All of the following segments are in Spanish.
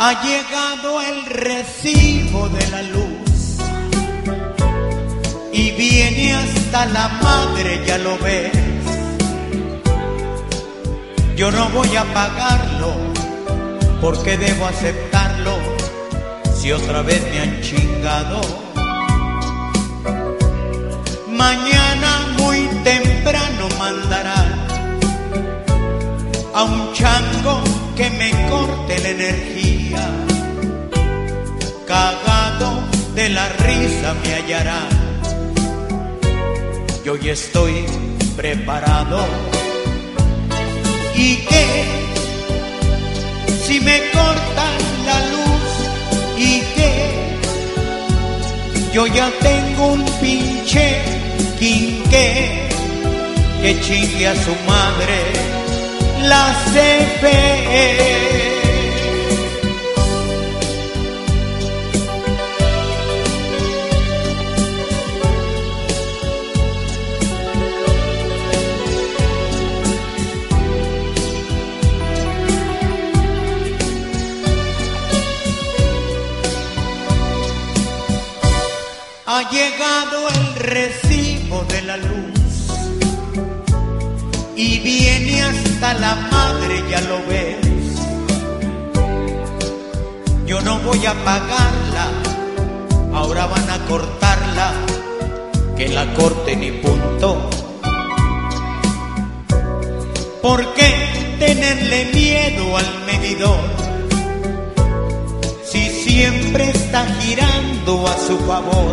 Ha llegado el recibo de la luz y viene hasta la madre, ya lo ves. Yo no voy a pagarlo porque debo aceptarlo si otra vez me han chingado. Mañana muy temprano mandarán a un chango que me corte la energía. Cagado de la risa me hallarán. Yo ya estoy preparado. ¿Y qué? Si me cortan la luz, ¿y qué? Yo ya tengo un pinche quinqué que chingue a su madre la CFE. Ha llegado el recibo de la luz y viene hasta la madre, ya lo ves. Yo no voy a pagarla, ahora van a cortarla, que la corten y punto. ¿Por qué tenerle miedo al medidor si siempre está girando a su favor?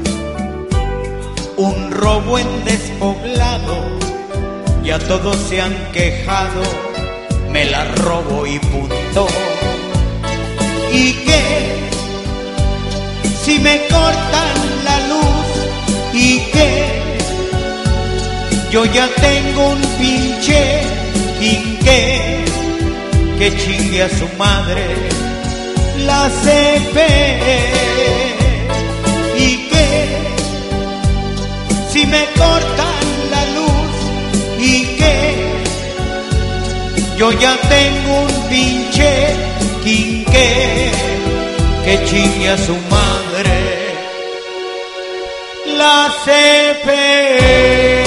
Un robo en despoblado, ya todos se han quejado, me la robo y punto. ¿Y qué? Si me cortan la luz, ¿y qué? Yo ya tengo un pinche quinqué que chingue a su madre la CFE. ¿Y qué? Si me cortan la luz, ¿y qué? Yo ya tengo un pinche quinqué que chingue a su madre la CFE.